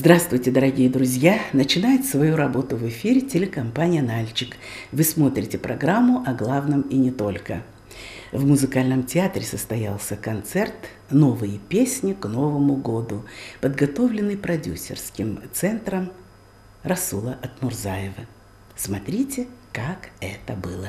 Здравствуйте, дорогие друзья! Начинает свою работу в эфире телекомпания «Нальчик». Вы смотрите программу о главном и не только. В музыкальном театре состоялся концерт «Новые песни к Новому году», подготовленный продюсерским центром Расула Атмурзаева. Смотрите, как это было.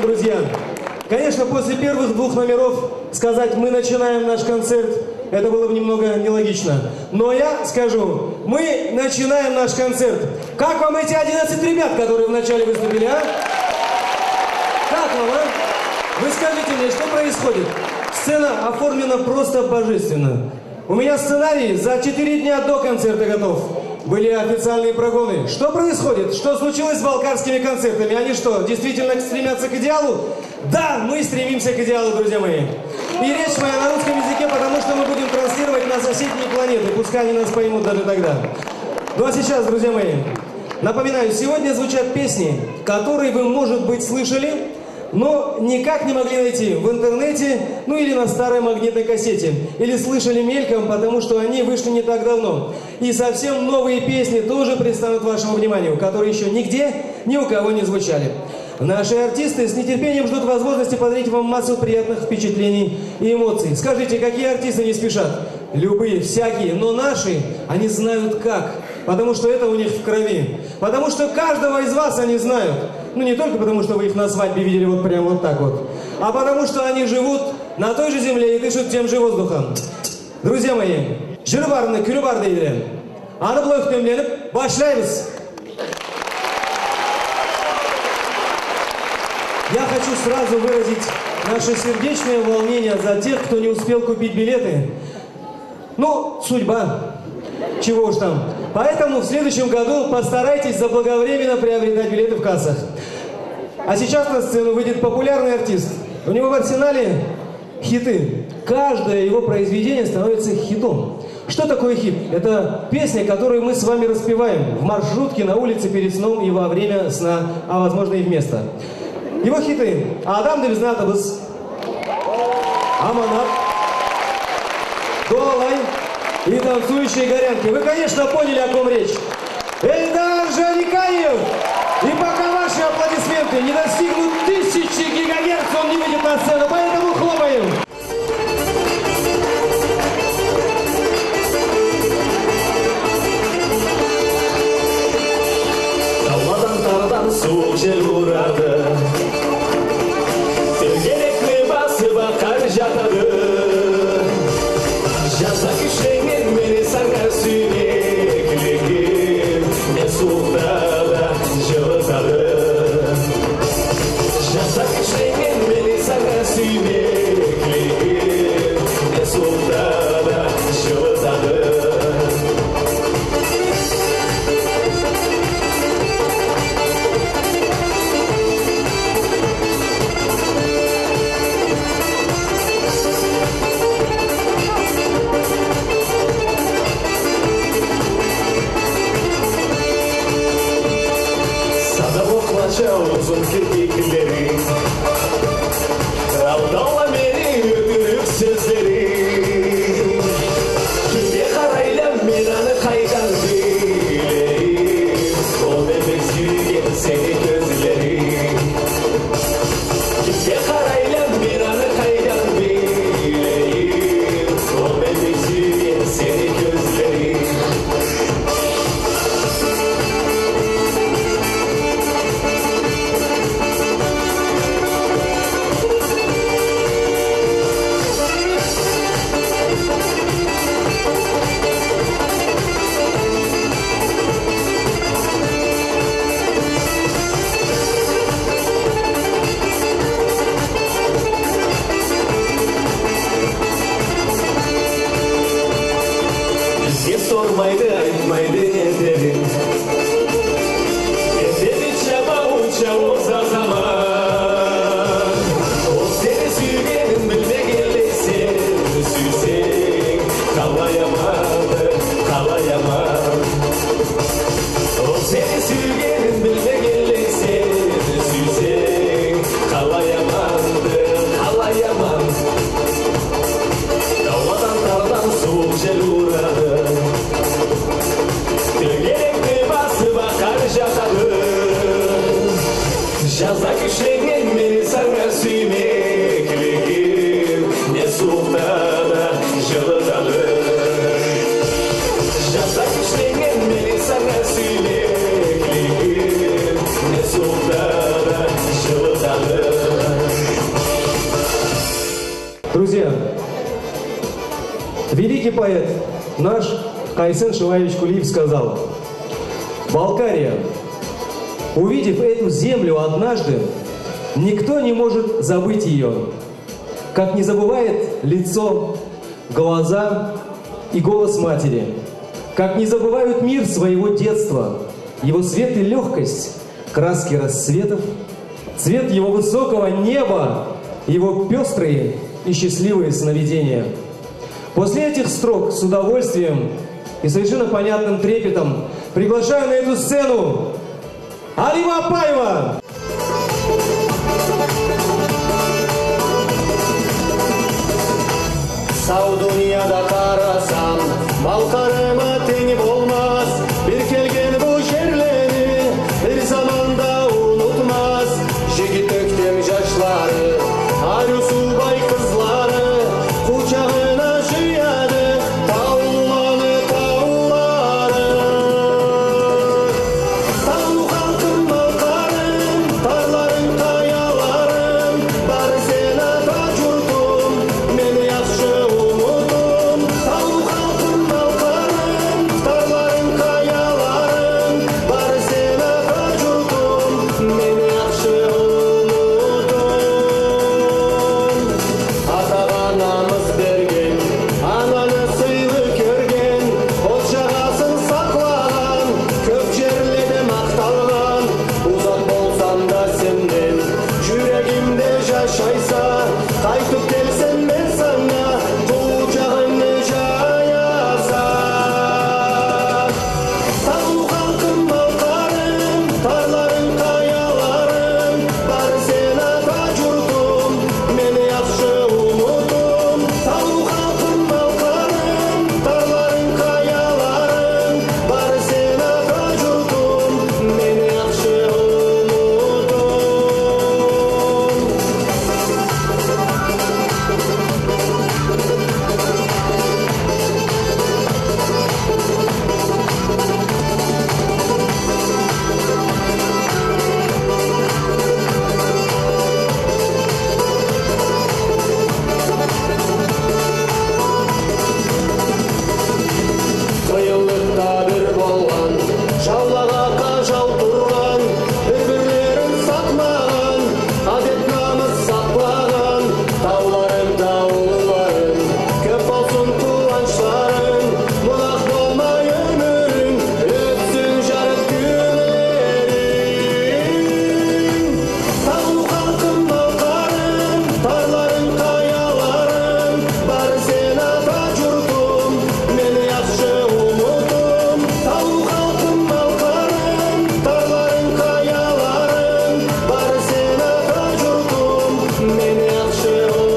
друзья, конечно, после первых двух номеров сказать «мы начинаем наш концерт» это было бы немного нелогично. Но я скажу, мы начинаем наш концерт. Как вам эти 11 ребят, которые вначале выступили, а? Как вам, а? Вы скажите мне, что происходит? Сцена оформлена просто божественно. У меня сценарий за 4 дня до концерта готов. Были официальные прогоны. Что происходит? Что случилось с балкарскими концертами? Они что, действительно стремятся к идеалу? Да, мы стремимся к идеалу, друзья мои. И речь моя на русском языке, потому что мы будем транслировать на соседние планеты. Пускай они нас поймут даже тогда. Ну а сейчас, друзья мои, напоминаю, сегодня звучат песни, которые вы, может быть, слышали, но никак не могли найти в интернете, ну или на старой магнитной кассете. Или слышали мельком, потому что они вышли не так давно. И совсем новые песни тоже предстанут вашему вниманию, которые еще нигде ни у кого не звучали. Наши артисты с нетерпением ждут возможности подарить вам массу приятных впечатлений и эмоций. Скажите, какие артисты не спешат? Любые, всякие, но наши, они знают как. Потому что это у них в крови. Потому что каждого из вас они знают. Ну не только потому, что вы их на свадьбе видели вот прямо вот так вот. А потому что они живут на той же земле и дышат тем же воздухом. Друзья мои, жирбарны, күлбар дейді. Аны былай күтемленіп, башлаймыз. Я хочу сразу выразить наше сердечное волнение за тех, кто не успел купить билеты. Ну, судьба. Чего уж там. Поэтому в следующем году постарайтесь заблаговременно приобретать билеты в кассах. А сейчас на сцену выйдет популярный артист. У него в арсенале хиты. Каждое его произведение становится хитом. Что такое хит? Это песня, которую мы с вами распеваем в маршрутке, на улице, перед сном и во время сна, а возможно и вместо. Его хиты «Адам Девизнатабыз», «Аманат», «Дуалай» и «Танцующие горянки». Вы, конечно, поняли, о ком речь. Эльдар Жарикаев! И пока ваши аплодисменты не достигнут 1000 гигагерц, он не выйдет на сцену, поэтому хлопаем! Soğuk jel vurardı, Tölgerekli basıp akar jatadı. Jasa güçlerin beni sarar sürekli, ne soğukta da жылытады. Jasa güçlerin beni sarar sürekli, ne soğukta da жылытады. Uzun kirpikleri Aldala beni öpürüp sözleri Kimde karayla miranı kaygan bileyim O bebek sürgen seni gözlerim Kimde karayla miranı kaygan bileyim O bebek sürgen seni gözlerim Sormaydı, aytmaydı ederim Ederim çaba uça olsa zaman O seni sürgenin bilme gelirse Sürsek kalayamadı, kalayamam O seni sürgenin bilme gelirse Sürsek kalayamadı, kalayamam Davadan kardan soğuk jel uğradı Gerek Друзья, великий поэт наш Кайсен Шилаевич Кулиев сказал: «Балкария, увидев эту землю однажды, никто не может забыть ее, как не забывает лицо, глаза и голос матери, как не забывают мир своего детства, его свет и легкость, краски рассветов, цвет его высокого неба, его пестрые и счастливые сновидения». После этих строк с удовольствием и совершенно понятным трепетом приглашаю на эту сцену Алима Апаева! Сау dünyada karasam, Balkarıma teni olmaz. Bir kelgen bu şerleri, bir zamanda unutmaz. Jigit döktüm yaşları, Arı subay kızları, kucağına jıyadı, tağları, tağları. Tağ halkım Balkarım, tarların kayalarım, bar sena tacurdum, meni yaxşı umudum. Tağ halkım Balkarım, tarların kayalarım, bar sena tacurdum, meni yaxşı umudum. Atağa namız bergen, ananı sıylı körgen, ocağasın saklagan, köp yerlerde maqtalgan. Uzak bolsam da senden, yüreğimde yaşaysa, qaytıp gelsen ben sana, kucağını jayasam. Tağ halkım Balkarım, tarların kayalarım, bar sena tacurdum, meni yaxşı umudum. Tağ halkım Balkarım, tarların kayalarım, bar sena tacurdum, meni yaxşı umudum. Kıyılıkta bir bolgan, şavlağa kaşal turgan, birbirlerin satmagan, adet namız saklagan. Tağların dağlarım, köp olsun kıvançların, bulak bolmay ömürün, ötsün jarık günlerin. Tağ halkım Balkarım, tarların kayalarım, bar sena tacurdum, meni yaxşı umudum. Tağ halkım Balkarım, tarların kayalarım, bar sena tacurdum, meni yaxşı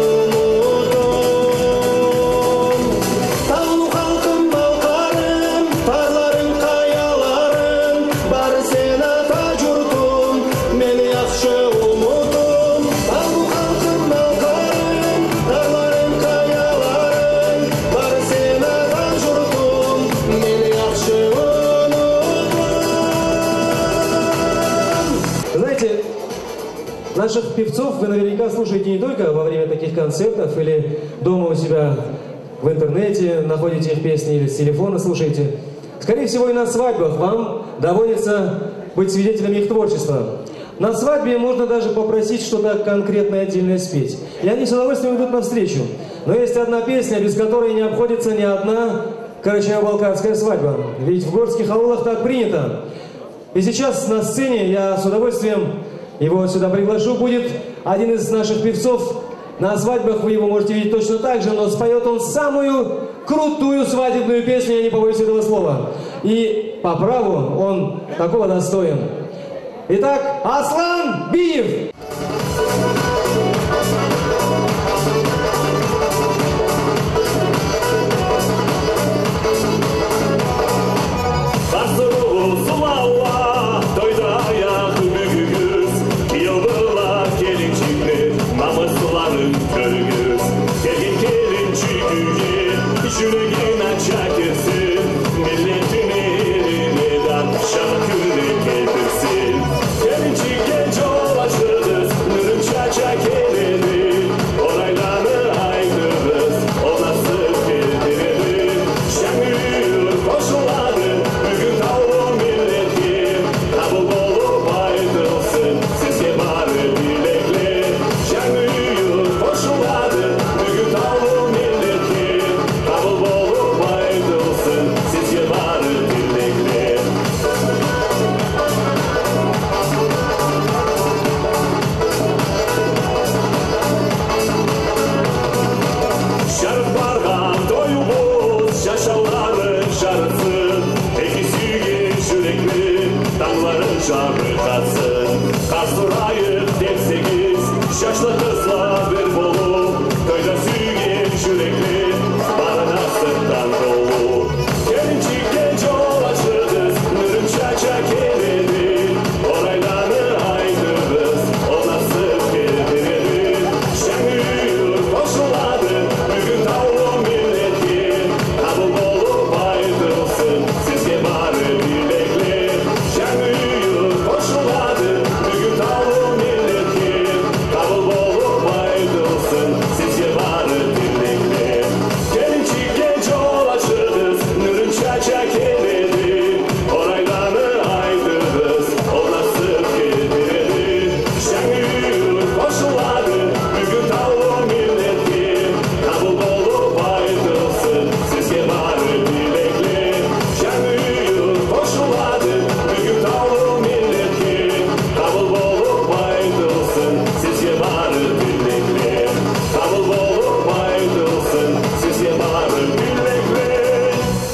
umudum. Tağ halkım Balkarım, tarların kayalarım, bar sena tacurdum, meni yaxşı umudum. Tağ halkım Balkarım, tarların kayalarım, bar sena tacurdum, meni yaxşı umudum. Знаете, наших певцов вы наверняка слушаете не только во время таких концертов или дома у себя в интернете, находите их песни или с телефона слушаете. Скорее всего, и на свадьбах вам доводится быть свидетелями их творчества. На свадьбе можно даже попросить что-то конкретное отдельное спеть. И они с удовольствием идут навстречу. Но есть одна песня, без которой не обходится ни одна карачаево-балкарская свадьба. Ведь в горских аулах так принято. И сейчас на сцене, я с удовольствием его сюда приглашу, будет один из наших певцов. На свадьбах вы его можете видеть точно так же, но споет он самую крутую свадебную песню, я не побоюсь этого слова. И по праву он такого достоин. Итак, Аслан Биев! Gelinci genç olaşırız, nürüm çaça geleni, orayları aydın.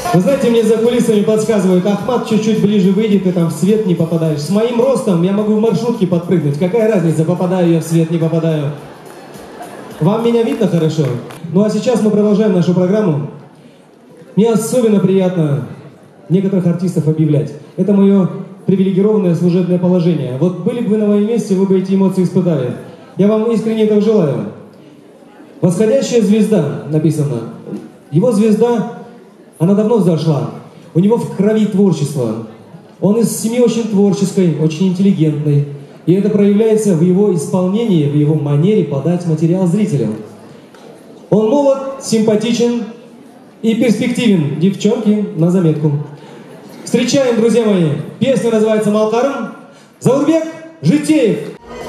Вы знаете, мне за кулисами подсказывают, Ахмат чуть-чуть ближе выйдет, и там в свет не попадаешь. С моим ростом я могу в маршрутке подпрыгнуть. Какая разница, попадаю я в свет, не попадаю. Вам меня видно хорошо? Ну а сейчас мы продолжаем нашу программу. Мне особенно приятно некоторых артистов объявлять. Это мое привилегированное служебное положение. Вот были бы вы на моем месте, вы бы эти эмоции испытали. Я вам искренне этого желаю. Восходящая звезда написано. Его звезда... Она давно взошла. У него в крови творчество. Он из семьи очень творческой, очень интеллигентной. И это проявляется в его исполнении, в его манере подать материал зрителям. Он молод, симпатичен и перспективен. Девчонки, на заметку. Встречаем, друзья мои. Песня называется «Малкарым». Заурбек Житеев.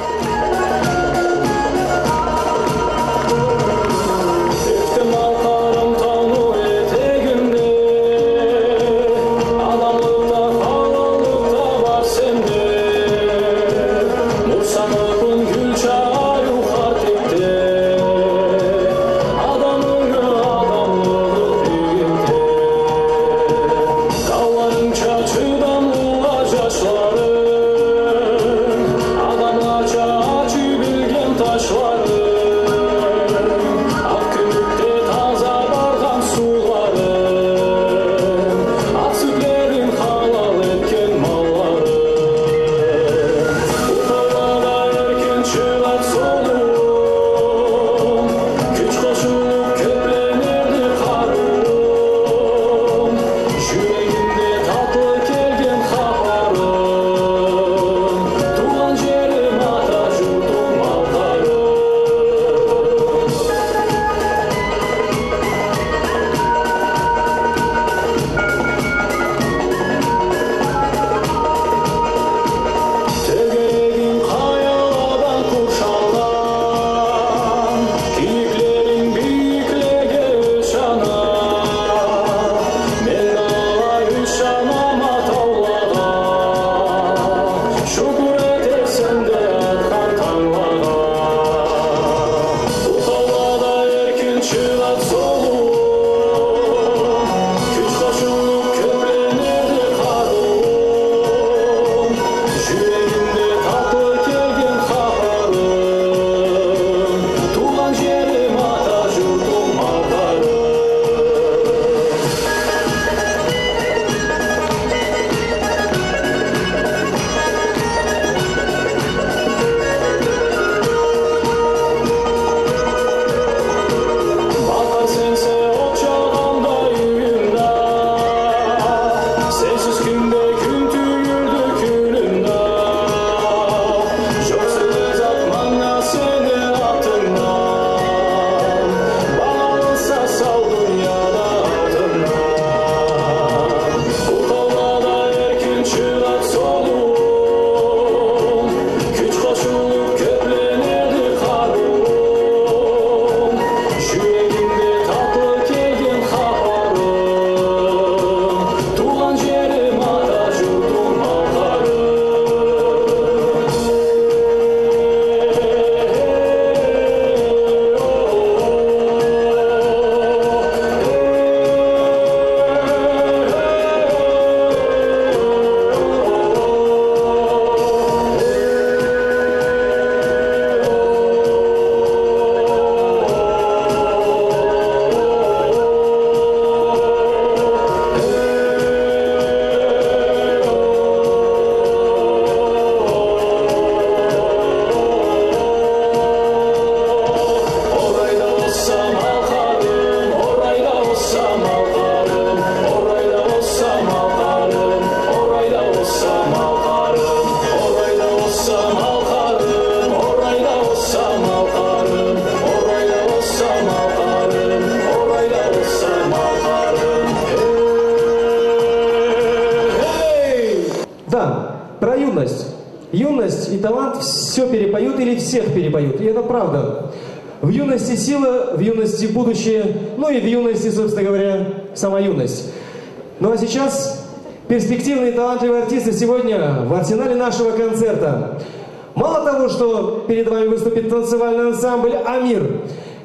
Юность и талант все перепоют или всех перепоют. И это правда. В юности сила, в юности будущее, ну и в юности, собственно говоря, сама юность. Ну а сейчас перспективные и талантливые артисты сегодня в арсенале нашего концерта. Мало того, что перед вами выступит танцевальный ансамбль «Амир»,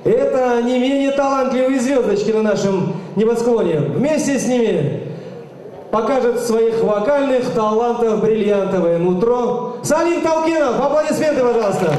Это не менее талантливые звездочки на нашем небосклоне. Вместе с ними покажет своих вокальных талантов бриллиантовое нутро Салим Талкенов. Аплодисменты, пожалуйста.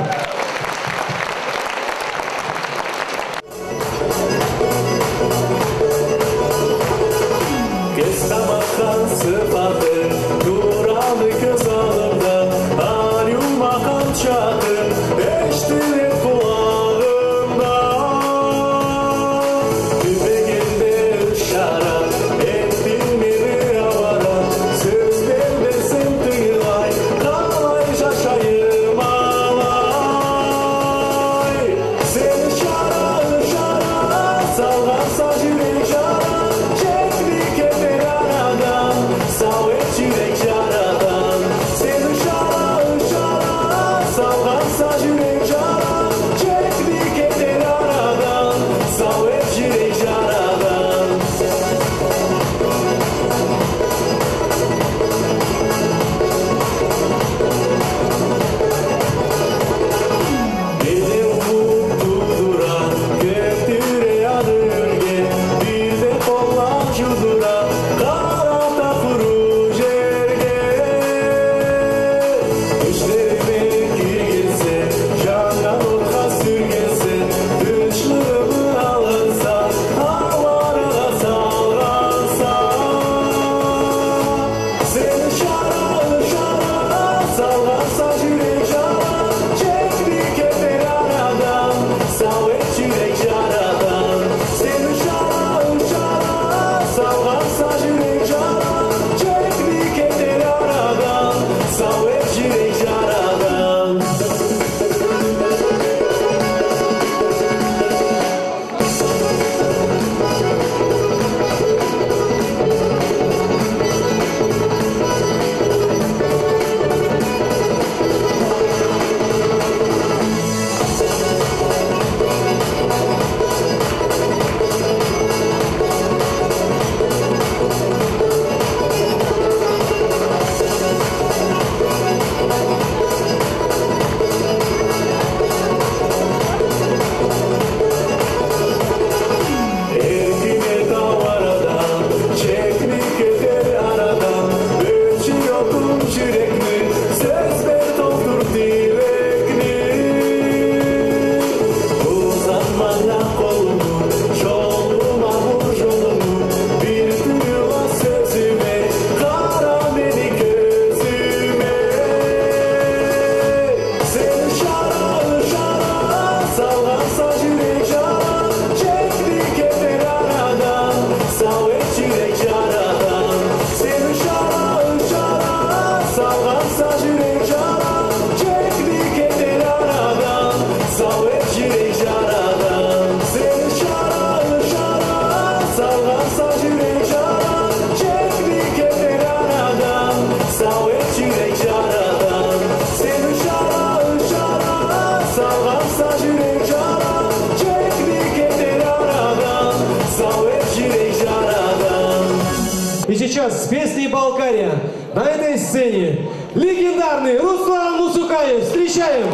И сейчас с песней «Балкария» на этой сцене легендарный Руслан Мусукаев. Встречаем!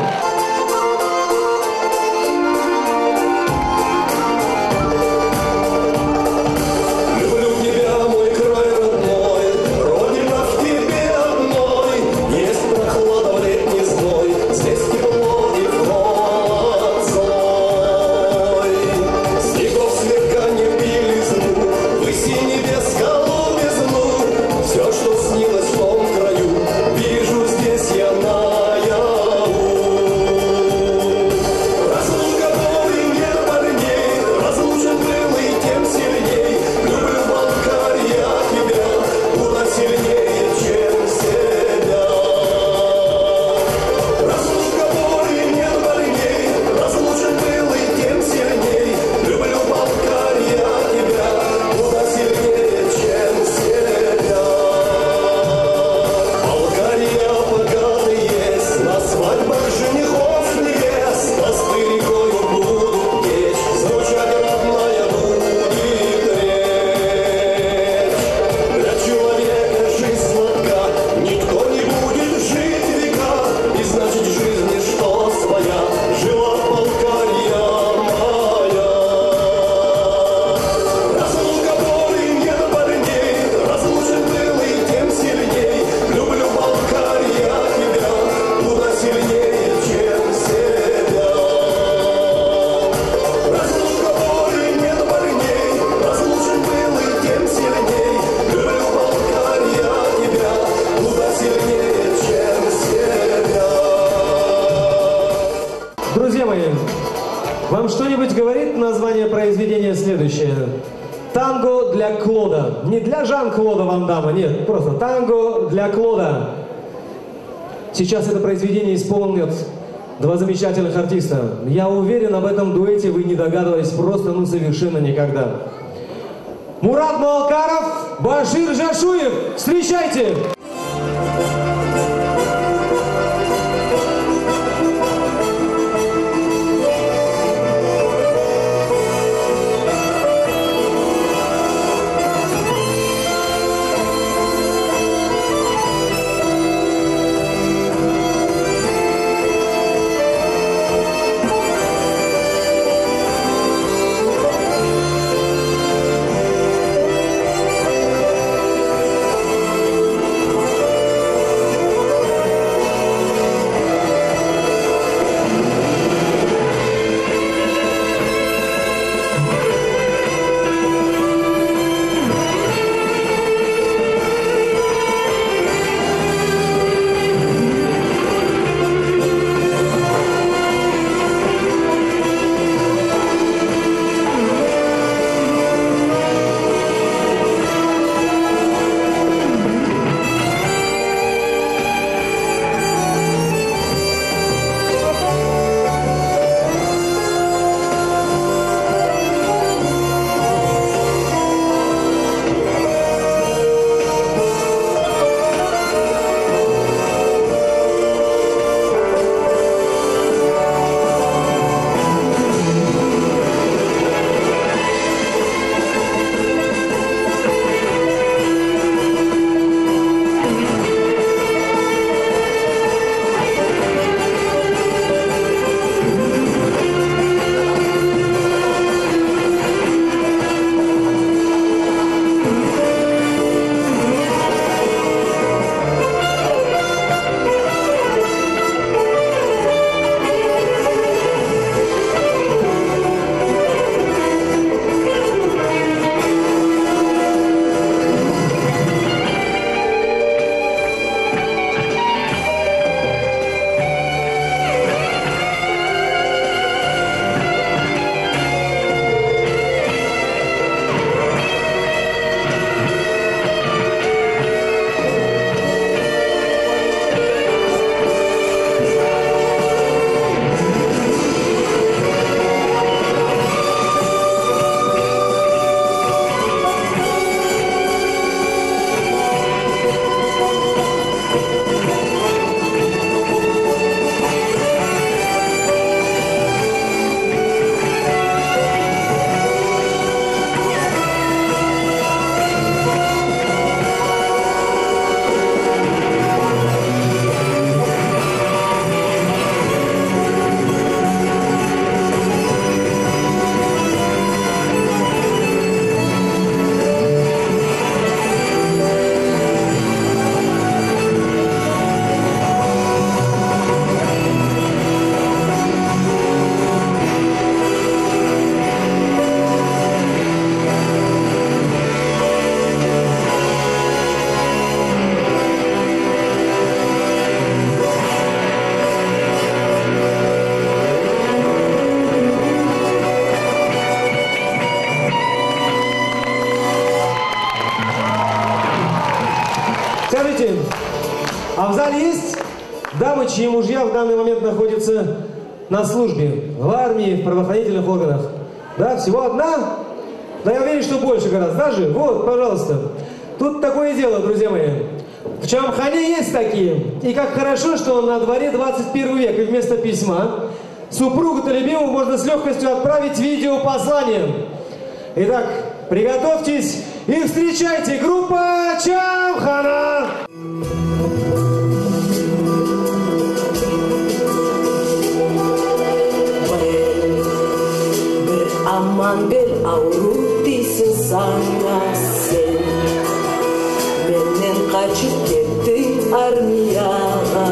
Снилось в том краю, вижу здесь я наяву. название произведения следующее. «Танго для Клода». Не для Жан-Клода Ван Дамма, нет, просто «Танго для Клода». Сейчас это произведение исполнят два замечательных артиста. Я уверен, об этом дуэте вы не догадывались просто, ну, совершенно никогда. Мурат Малкаров, Башир Жашуев. Встречайте! Скажите, а в зале есть дамы, чьи мужья в данный момент находятся на службе, в армии, в правоохранительных органах? Да, всего одна? Да я уверен, что больше гораздо. Даже, вот, пожалуйста. Тут такое дело, друзья мои. В Чамхане есть такие. И как хорошо, что на дворе 21 век, и вместо письма супругу-то любимому можно с легкостью отправить видеопосланием. Итак, приготовьтесь и встречайте группа Чамхана! Aman bir avrut değilsin sana sen. Benden kaçıp gittin armiyaga.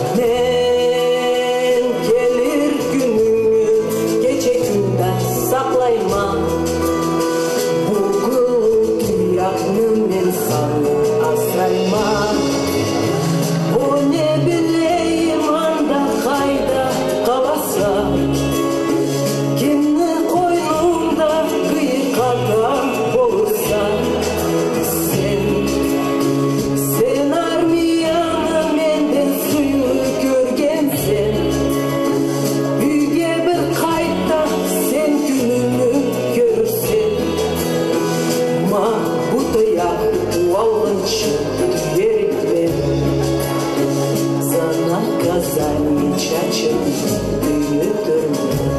Men gelir gününü gece günden saklayma. Bu kıyakını men sana asrayma. O ne bileyim anda kayda kalasa. Kimni koynum ночью двери в дверь. За наказание чачетные тюрьмы.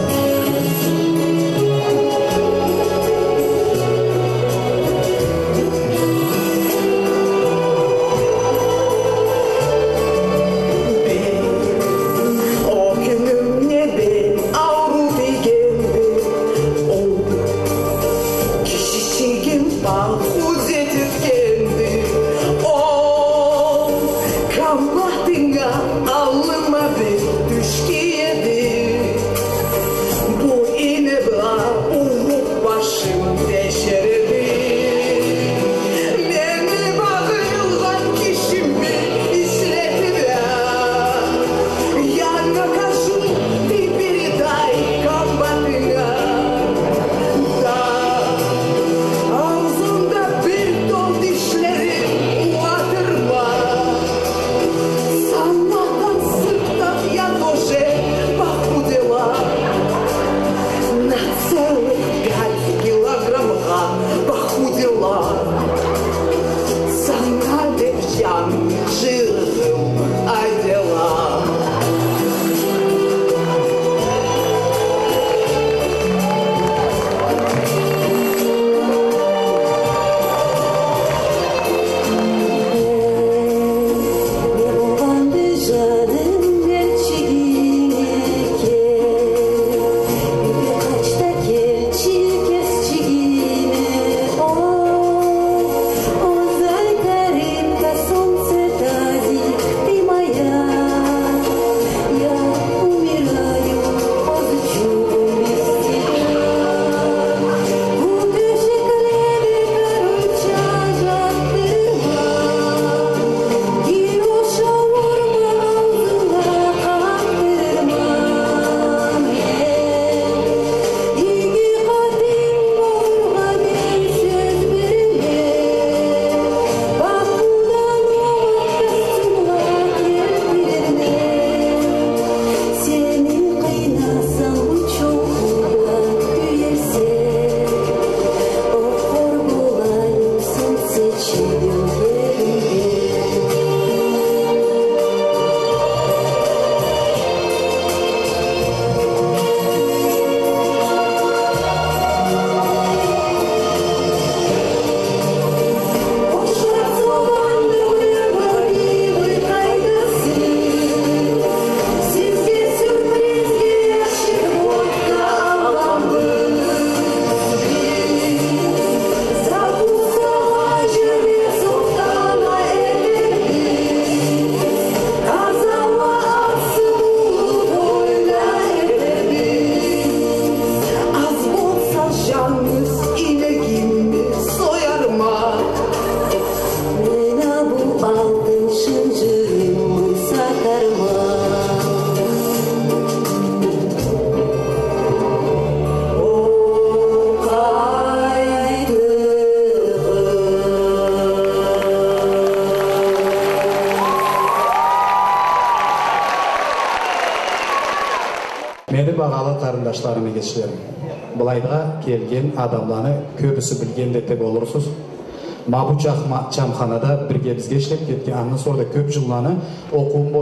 Meni бағалы қарындашларым егешлерім, бұлайға келген адамланы көбісі білген деп олырсыз. Мабу чамханада бірге бізге ішлеп кеткен аннан sonra көп жылланы оқуым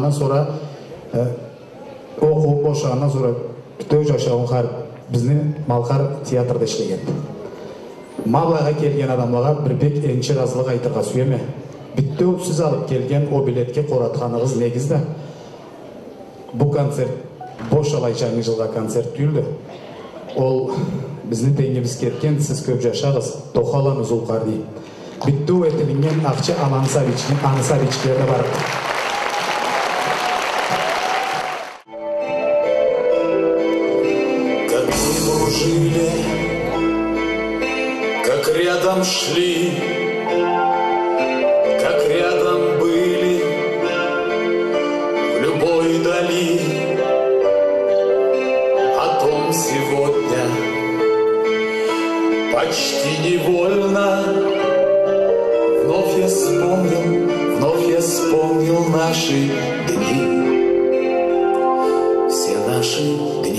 бошағаннан sonra бүтөй жашауын қар біздің Малқар театрда ішлеген. Мабылайға келген адамларға бір бек енші разылық айтырға сүйеме. Бүттөу сіз алып келген о билетке қоратқаныңыз негізді. Бұл концерт Бошалай жаңы жылға концерт түйілді. Ол біздің теңгеміз кеткен, сіз көп жашағыз, тоқалаңыз ұлқар дейін. Бүттөу етілінген ақча Анысаричкерді бар. Как мы дружили, как рядом шли, как рядом были в любой дали. О том сегодня почти невольно вновь я вспомнил наши дни, все наши дни.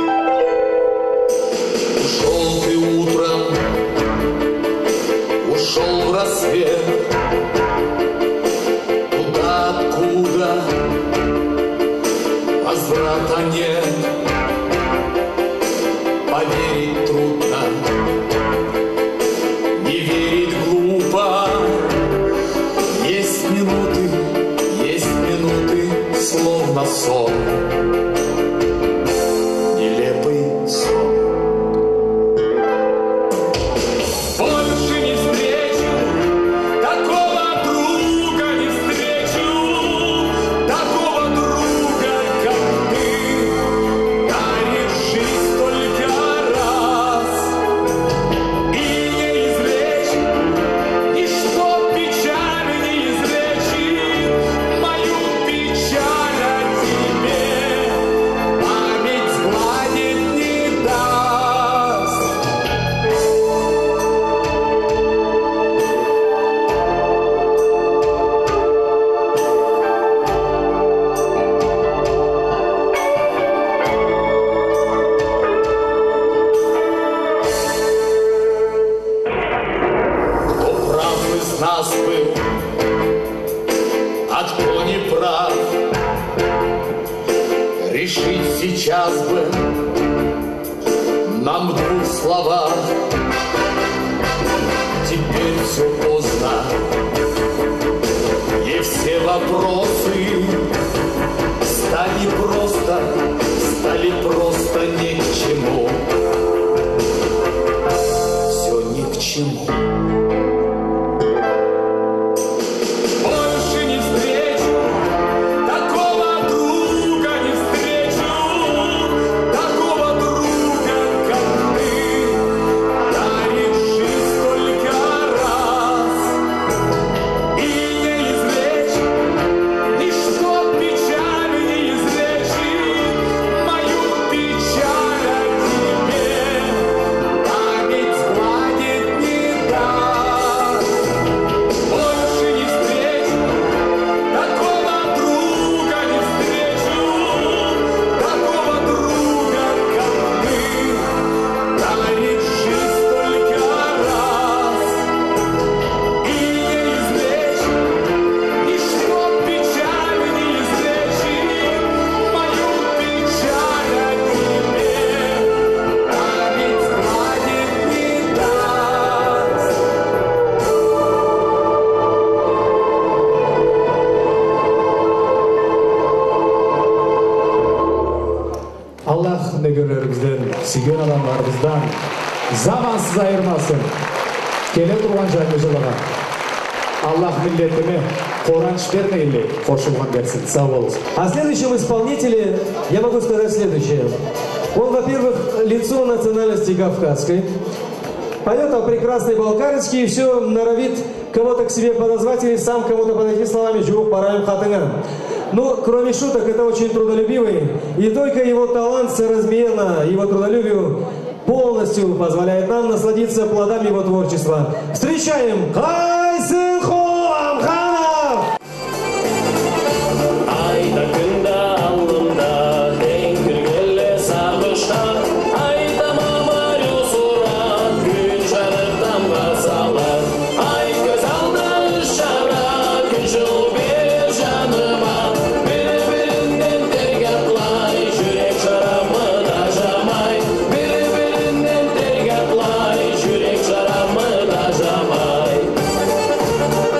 Ушел ты утром, ушел Ушел рассвет туда, откуда возврата нет. Поверить трудно, не верить глупо. Есть минуты, словно сон, нелепый сон. Больше не встречу такого друга, не встречу такого друга, как ты. Дарит жизнь только раз, и не изречь ничто печали не изречит мою печаль. Нас был, а кто не прав, решить сейчас бы нам в двух словах. Теперь все поздно, и все вопросы стали просто ни к чему. Все ни к чему. Сүйген адамдарымыздан замансыз айырмасын. Келе тұрған жайлы жылыға. Аллах миллетіме қоранш бермейлі, қошылған берсін. Сау болыңыз. О следующем исполнителе я могу сказать следующее. Он, во-первых, лицо национальности кавказской. Поет прекрасный балкарский и все норовит кого-то к себе подозвать или сам кому-то подойти словами «Жук, параем хатыган». Но, кроме шуток, это очень трудолюбивый. И только его талант соразмерно его трудолюбию полностью позволяет нам насладиться плодами его творчества. Встречаем Кайсын Хуамханов! Jurek şaramı da jamay.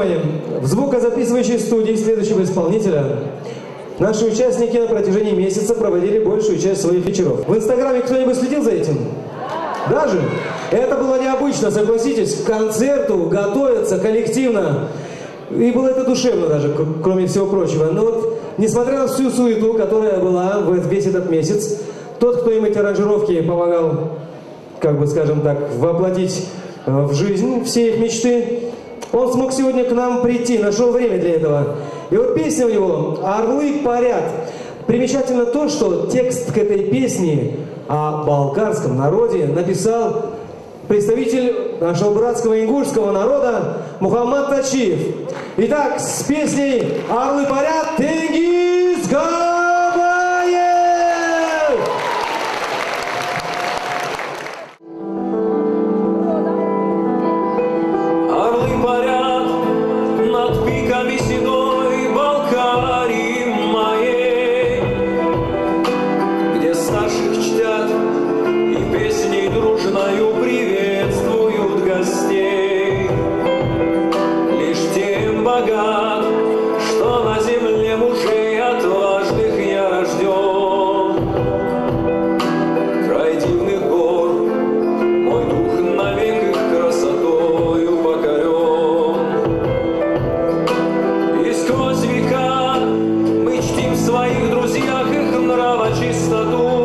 мои, в звукозаписывающей студии следующего исполнителя наши участники на протяжении месяца проводили большую часть своих вечеров. В Инстаграме кто-нибудь следил за этим? Даже? Это было необычно, согласитесь, к концерту готовиться коллективно. И было это душевно даже, кроме всего прочего. Но вот, несмотря на всю суету, которая была весь этот месяц, тот, кто им эти аранжировки помогал, как бы, скажем так, воплотить в жизнь все их мечты, он смог сегодня к нам прийти, нашел время для этого. И вот песня у него «Орлы парят». Примечательно то, что текст к этой песне о балкарском народе написал представитель нашего братского ингушского народа Мухаммад Тачиев. Итак, с песней «Орлы парят» Тенгиз Габаев! Орлы парят над пиками седой Балкарии моей, где старших чтят и песней дружною приветствуют гостей. Лишь тем богат, что на земле мужей отважных я рожден. Край дивных гор, мой дух навек их красотою покорен. И сквозь века мы чтим в своих друзьях их нравочистоту.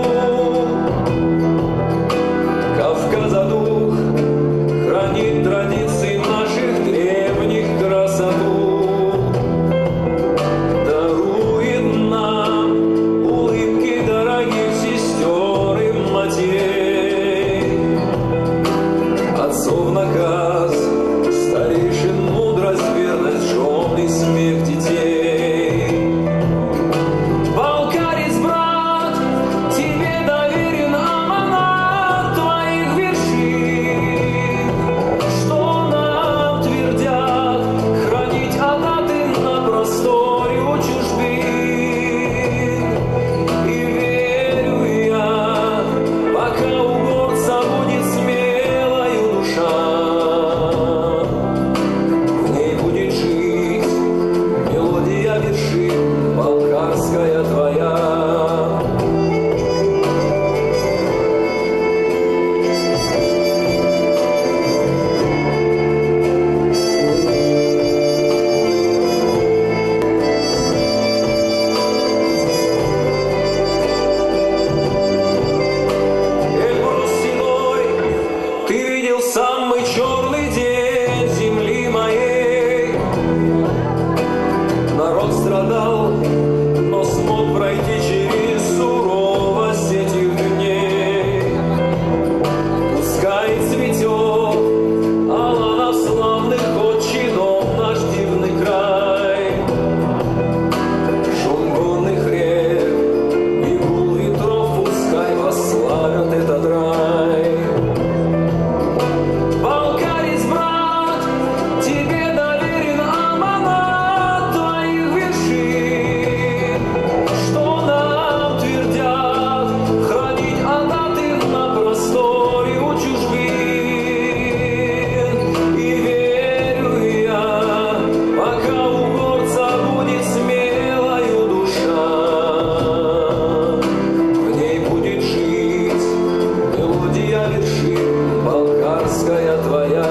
Кавказа дух хранит традиции наших древних красоту. Дарует нам улыбки дорогих сестер и матерей. Отцов наказ, старейшин мудрость, верность жен и смех детей. Балкарец, брат, тебе доверен аманат твоих вершин, что нам твердят хранить адаты на просторе у чужбин. И верю я, пока у горца будет смелою душа, в ней будет жить мелодия вершин балкарская твоя. Эльбрус седой, ты видел самый черный день земли моей. Народ страдал, но смог пройти через суровость этих дней. Пускай цветет аланов славных отчинов наш дивный край. Шум горных рек и гул ветров пускай восславят этот рай. Балкарец, брат, тебе доверен аманат твоих вершин, что нам твердят хранить адаты на просторе у чужбин. И верю я, пока у горца будет смелою душа, в ней будет жить мелодия вершин балкарская твоя.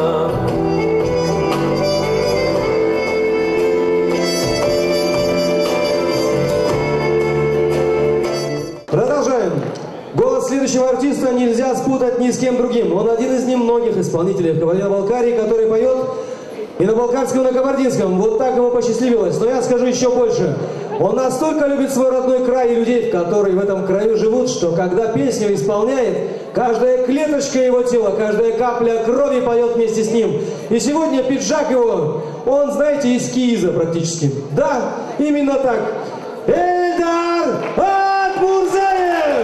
Продолжаем. Голос следующего артиста нельзя спутать ни с кем другим. Он один из немногих исполнителей в Кабардино-Балкарии, который поет и на балкарском, и на кабардинском. Вот так ему посчастливилось. Но я скажу еще больше. Он настолько любит свой родной край и людей, которые в этом краю живут, что когда песню исполняет, каждая клеточка его тела, каждая капля крови поет вместе с ним. И сегодня пиджак его, он, знаете, из Кииза практически. Да, именно так. Эльдар Атмурзаев!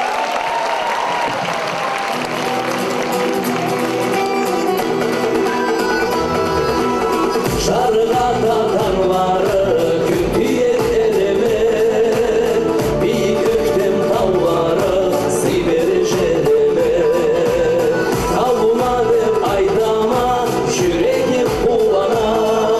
Şargada dağları kütüye eleme, bir göktem dağları Sibir jereme. Kalmadı aydama, yüreğim kulana.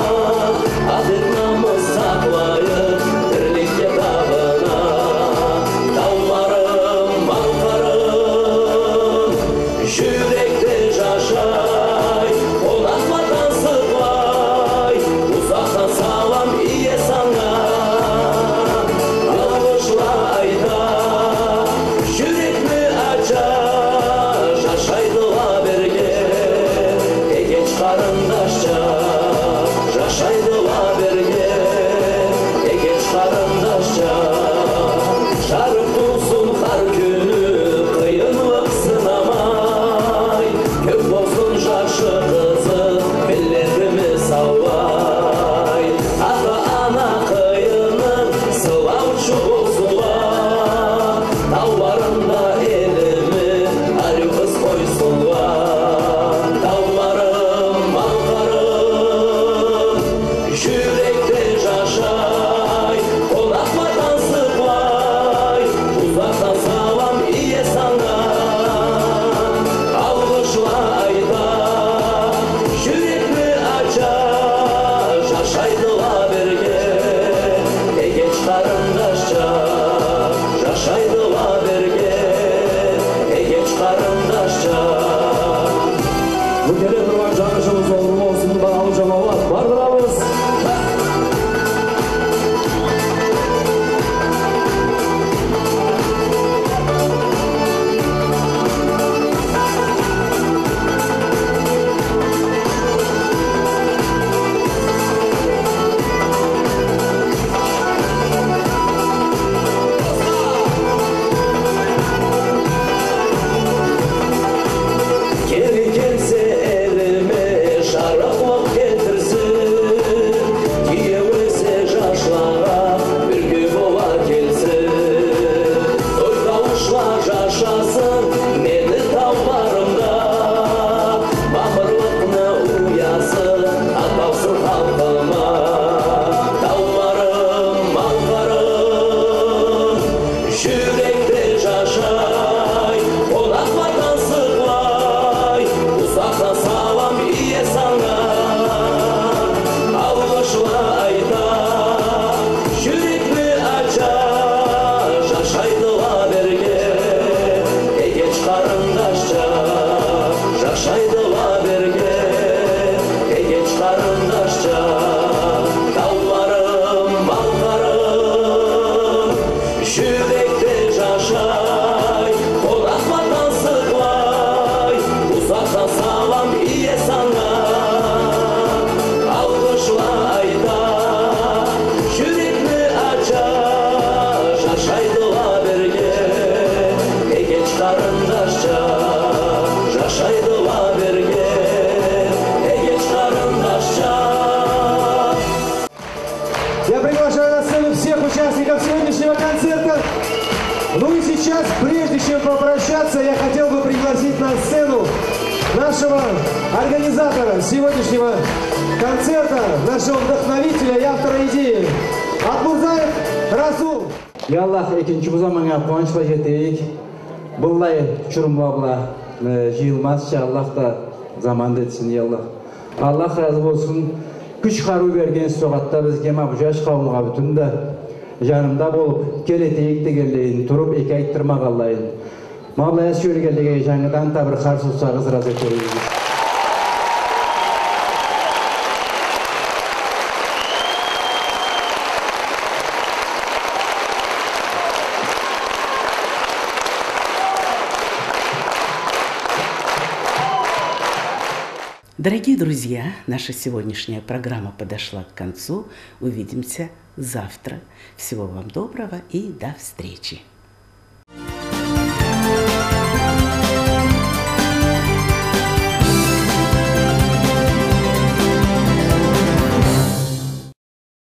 Bu kere durmak canışımız olur olsun. Bağlı cemaat bardırağımız. Я приглашаю на сцену всех участников сегодняшнего концерта. Ну и сейчас, прежде чем попрощаться, я хотел бы пригласить на сцену нашего организатора сегодняшнего концерта, нашего вдохновителя и автора идеи. Атмурзаев Расул. Яллах экинчи музаманга кубанычка жетейик. Буллай чурумбабла жыйылмас Аллахта заманды этсин яллах. Аллах разы болсун. Күч каруу берген согатта бизге мына жаш кавымга бүтүн да жанымда болуп келетейик дегенлейин туруп эки айттырмак алайын. Мала сөйлөгөндөгө жаңыдан да бир карсылсагыз ыраазы этебиз. Дорогие друзья, наша сегодняшняя программа подошла к концу. Увидимся завтра. Всего вам доброго и до встречи.